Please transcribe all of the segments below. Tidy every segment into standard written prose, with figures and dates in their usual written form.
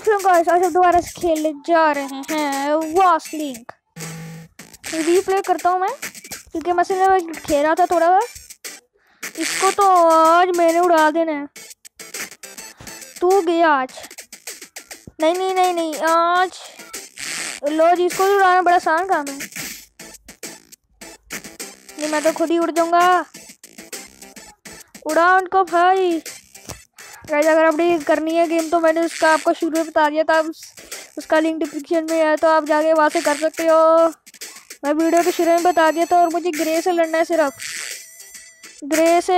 Guys आज हम दोबारा से खेलने जा रहे हैं वास्ट लीग। रीप्ले करता हूँ मैं क्योंकि मैं सिर्फ खेल रहा था थोड़ा बहुत। इसको तो आज मैंने उड़ा देना है। तू गया आज। नहीं नहीं नहीं नहीं आज लो जी, इसको उड़ाना बड़ा आसान काम है। नहीं मैं तो खुद ही उड़ जाऊंगा। उड़ा उनको भाई। गाइस अगर अपडेट करनी है गेम तो मैंने उसका आपको शुरू में बता दिया था, उसका लिंक डिस्क्रिप्शन में है तो आप जाके वहाँ से कर सकते हो। मैं वीडियो के शुरू में बता दिया था। और मुझे ग्रे से लड़ना है, सिर्फ ग्रे से।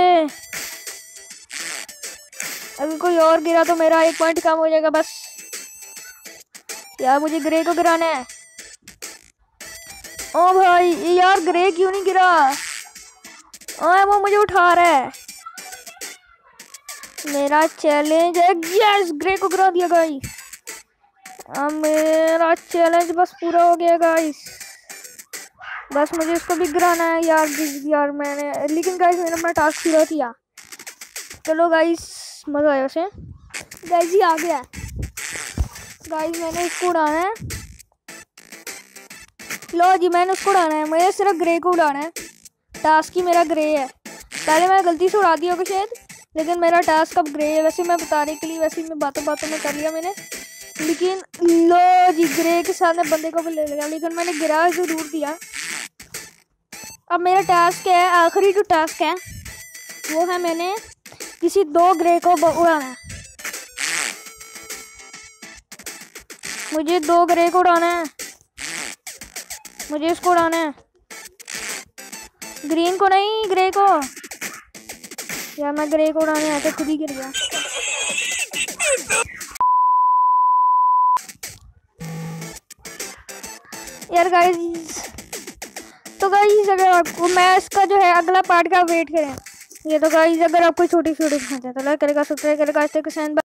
अगर कोई और गिरा तो मेरा 1 पॉइंट कम हो जाएगा बस। यार मुझे ग्रे को गिराना है। ओ भाई यार ग्रे क्यों नहीं गिरा? वो मुझे उठा रहा है। मेरा चैलेंज है। यस ग्रे को गिरा दिया गाइस। मेरा चैलेंज बस पूरा हो गया गाइस। बस मुझे इसको भी गिराना है यार मैंने, लेकिन गाइस मैंने अपना टास्क पूरा किया। चलो गाइस मजा आया उसे। गाइस ये आ गया। गाइस मैंने इसको उड़ाना है। लो जी मैंने उसको उड़ाना है। मुझे सिर्फ ग्रे को उड़ाना है। टास्क ही मेरा ग्रे है। पहले मैं गलती से उड़ा दिया होगा शायद, लेकिन मेरा टास्क अब ग्रे है। वैसे मैं बताने के लिए वैसे मैं बातों में कर लिया मैंने, लेकिन लो जी ग्रे के साथ में बंदे को भी ले लिया, लेकिन मैंने गिरा जरूर दिया। अब मेरा टास्क है, आखिरी जो टास्क है वो है मैंने किसी 2 ग्रे को उड़ाना है। मुझे 2 ग्रे को उड़ाना है। मुझे इसको उड़ाना है, ग्रीन को नहीं ग्रे को। यार मैं ग्रे को उड़ाने आते खुद ही गिर गया। यार गाइस तो गाइस अगर आपको मैं इसका जो है अगला पार्ट का वेट करें। ये तो गाइस अगर आपको छोटी वीडियो पसंद है तो लाइक करेगा, सब्सक्राइब करेगा।